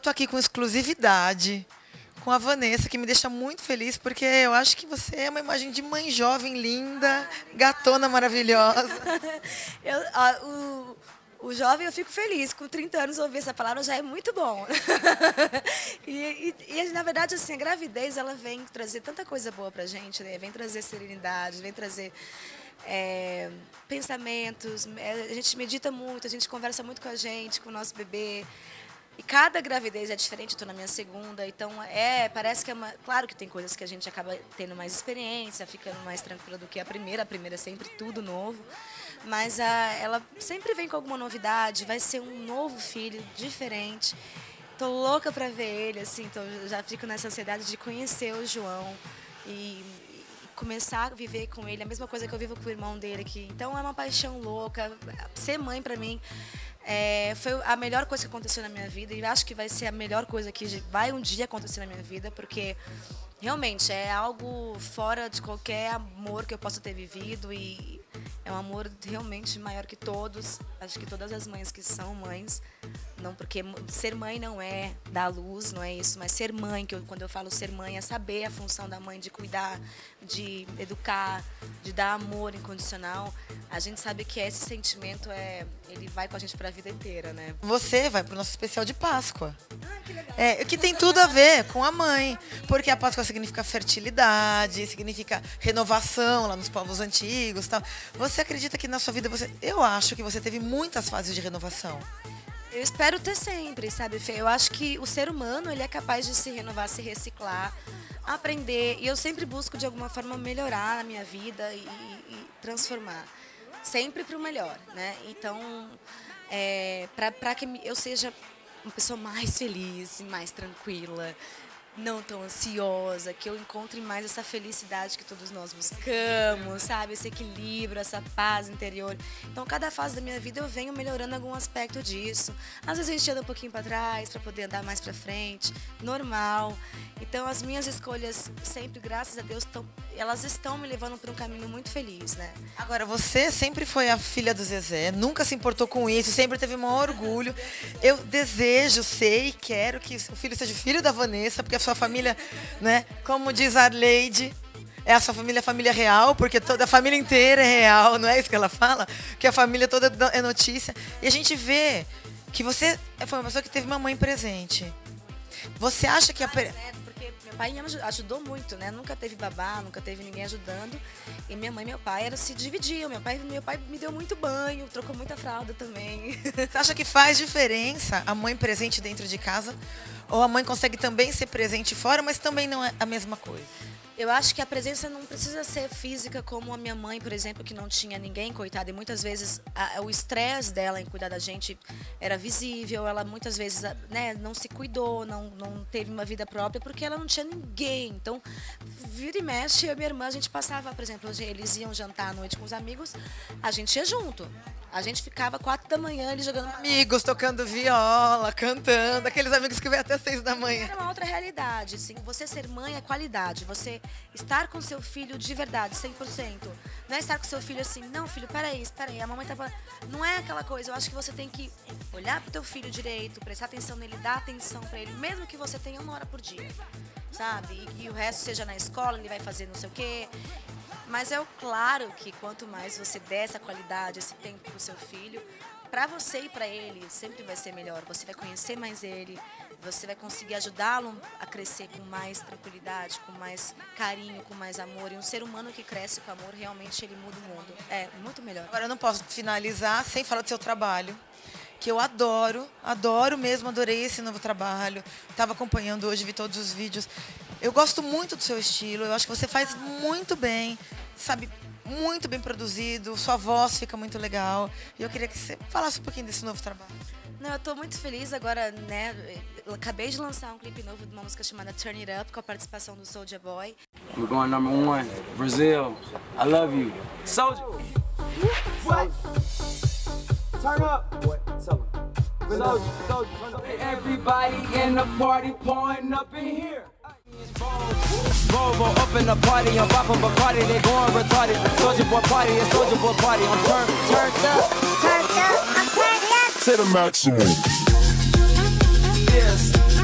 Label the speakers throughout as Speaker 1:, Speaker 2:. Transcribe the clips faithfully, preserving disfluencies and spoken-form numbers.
Speaker 1: tô aqui com exclusividade com a Vanessa, que me deixa muito feliz, porque eu acho que você é uma imagem de mãe jovem, linda, gatona maravilhosa.
Speaker 2: eu, a, o, o jovem, eu fico feliz. Com trinta anos, ouvir essa palavra já é muito bom. e, e, e, na verdade, assim, a gravidez, ela vem trazer tanta coisa boa pra gente, né? Vem trazer serenidade, vem trazer é, pensamentos. A gente medita muito, a gente conversa muito com a gente, com o nosso bebê. E cada gravidez é diferente, estou na minha segunda, então é, parece que é uma... Claro que tem coisas que a gente acaba tendo mais experiência, ficando mais tranquila do que a primeira, a primeira é sempre tudo novo, mas a, ela sempre vem com alguma novidade, vai ser um novo filho, diferente. Tô louca para ver ele, assim, então já fico nessa ansiedade de conhecer o João e, e começar a viver com ele, a mesma coisa que eu vivo com o irmão dele aqui. Então é uma paixão louca, ser mãe para mim... É, foi a melhor coisa que aconteceu na minha vida e acho que vai ser a melhor coisa que vai um dia acontecer na minha vida, porque realmente é algo fora de qualquer amor que eu possa ter vivido e é um amor realmente maior que todos. Acho que todas as mães que são mães, não, porque ser mãe não é dar luz, não é isso, mas ser mãe, que eu, quando eu falo ser mãe, é saber a função da mãe de cuidar, de educar, de dar amor incondicional. A gente sabe que esse sentimento é, ele vai com a gente para a vida inteira, né?
Speaker 1: Você vai para o nosso especial de Páscoa.
Speaker 2: Ah, que legal.
Speaker 1: É, que tem tudo a ver com a mãe, porque a Páscoa significa fertilidade, significa renovação lá nos povos antigos, tal. Você acredita que na sua vida você, eu acho que você teve muitas fases de renovação.
Speaker 2: Eu espero ter sempre, sabe, Fê? Eu acho que o ser humano, ele é capaz de se renovar, se reciclar, aprender, e eu sempre busco de alguma forma melhorar a minha vida e, e transformar. Sempre para o melhor, né? Então, é, para que eu seja uma pessoa mais feliz, mais tranquila, não tão ansiosa, que eu encontre mais essa felicidade que todos nós buscamos, sabe? Esse equilíbrio, essa paz interior. Então, cada fase da minha vida eu venho melhorando algum aspecto disso. Às vezes a gente anda um pouquinho para trás para poder andar mais para frente, normal. Então, as minhas escolhas sempre, graças a Deus, tão, elas estão me levando para um caminho muito feliz, né?
Speaker 1: Agora, você sempre foi a filha do Zezé, nunca se importou com isso, sempre teve o maior orgulho. Eu desejo, sei, quero que o filho seja filho da Vanessa, porque a sua família, né, como diz a Arleide, é a sua família, a família real, porque toda a família inteira é real, não é isso que ela fala? Que a família toda é notícia. E a gente vê que você foi uma pessoa que teve uma mãe presente. Você acha que a...
Speaker 2: Mas, né, porque meu pai me ajudou muito, né? Nunca teve babá, nunca teve ninguém ajudando. E minha mãe e meu pai era, se dividiam. Meu pai, meu pai me deu muito banho, trocou muita fralda também.
Speaker 1: Você acha que faz diferença a mãe presente dentro de casa? Ou a mãe consegue também ser presente fora, mas também não é a mesma coisa?
Speaker 2: Eu acho que a presença não precisa ser física como a minha mãe, por exemplo, que não tinha ninguém, coitada. E muitas vezes a, o estresse dela em cuidar da gente era visível. Ela muitas vezes, né, não se cuidou, não, não teve uma vida própria porque ela não tinha ninguém. Então, vira e mexe, eu e minha irmã, a gente passava, por exemplo, eles iam jantar à noite com os amigos, a gente ia junto. A gente ficava quatro da manhã ali jogando...
Speaker 1: Amigos tocando viola, cantando, aqueles amigos que vêm até seis da manhã.
Speaker 2: Era uma outra realidade, assim. Você ser mãe é qualidade. Você estar com seu filho de verdade, cem por cento. Não é estar com seu filho assim, não, filho, peraí, peraí, a mamãe tá... Não é aquela coisa. Eu acho que você tem que olhar pro teu filho direito, prestar atenção nele, dar atenção pra ele, mesmo que você tenha uma hora por dia, sabe? E, e o resto seja na escola, ele vai fazer não sei o quê... Mas é claro que quanto mais você der essa qualidade, esse tempo para o seu filho, para você e para ele, sempre vai ser melhor. Você vai conhecer mais ele, você vai conseguir ajudá-lo a crescer com mais tranquilidade, com mais carinho, com mais amor. E um ser humano que cresce com amor, realmente ele muda o mundo. É muito melhor.
Speaker 1: Agora, eu não posso finalizar sem falar do seu trabalho, que eu adoro, adoro mesmo, adorei esse novo trabalho. Estava acompanhando hoje, vi todos os vídeos. Eu gosto muito do seu estilo, eu acho que você faz muito bem, sabe, muito bem produzido, sua voz fica muito legal. E eu queria que você falasse um pouquinho desse novo trabalho.
Speaker 2: Não, eu tô muito feliz agora, né? Eu acabei de lançar um clipe novo de uma música chamada Turn It Up, com a participação do Soulja Boy.
Speaker 3: We're going number one, Brazil. I love you. Soulja. What? Turn up. What? Tell him. Soulja, Soulja, turn up. Everybody in the party pouring up in here. Volvo up in the party, I'm popping Bacardi, they going retarded. Soulja Boy party, it's Soulja Boy party. I'm turned, turned up, turned up, I'm turned up to the maximum. Yes.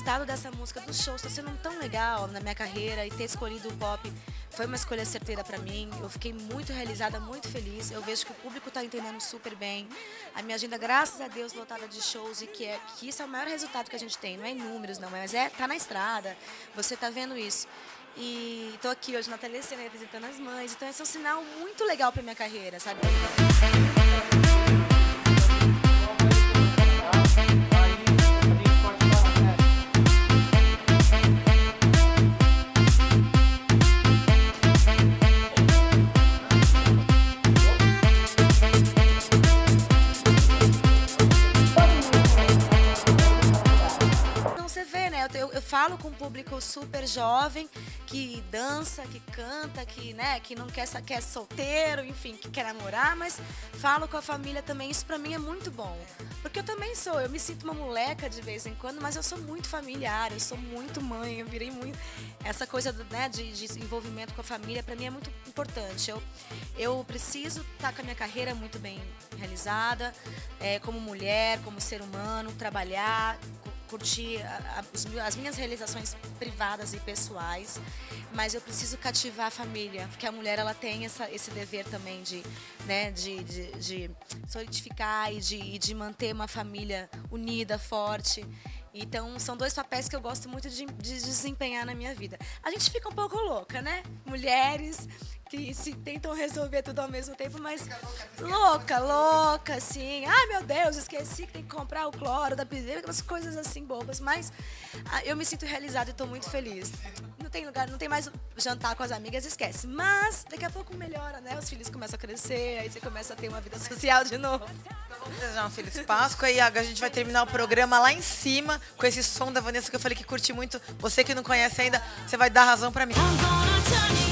Speaker 2: resultado dessa música, do show, está sendo tão legal na minha carreira, e ter escolhido o pop foi uma escolha certeira para mim. Eu fiquei muito realizada, muito feliz. Eu vejo que o público está entendendo super bem. A minha agenda, graças a Deus, lotada de shows, e que, é, que isso é o maior resultado que a gente tem. Não é em números, não, mas é tá na estrada. Você está vendo isso. E estou aqui hoje na telecena representando as mães. Então esse é um sinal muito legal para minha carreira, sabe? Eu, eu falo com um público super jovem, que dança, que canta, que, né, que não quer, quer solteiro, enfim, que quer namorar, mas falo com a família também. Isso pra mim é muito bom. Porque eu também sou, eu me sinto uma moleca de vez em quando, mas eu sou muito familiar, eu sou muito mãe, eu virei muito... Essa coisa do, né, de, de envolvimento com a família, pra mim é muito importante. Eu, eu preciso estar com a minha carreira muito bem realizada, é, como mulher, como ser humano, trabalhar, curtir a, a, as minhas realizações privadas e pessoais, mas eu preciso cativar a família, porque a mulher ela tem essa, esse dever também de, né, de, de, de solidificar e de, de manter uma família unida, forte. Então, são dois papéis que eu gosto muito de, de desempenhar na minha vida. A gente fica um pouco louca, né? Mulheres que se tentam resolver tudo ao mesmo tempo, mas louca, louca, assim. Ai, meu Deus, esqueci que tem que comprar o cloro da piscina, aquelas coisas assim bobas. Mas ah, eu me sinto realizada e estou muito feliz. Não tem lugar, não tem mais jantar com as amigas, esquece. Mas daqui a pouco melhora, né? Os filhos começam a crescer, aí você começa a ter uma vida social de novo.
Speaker 1: Vamos desejar uma feliz Páscoa. E a gente vai terminar o programa lá em cima com esse som da Vanessa que eu falei que curti muito. Você que não conhece ainda, você vai dar razão pra mim.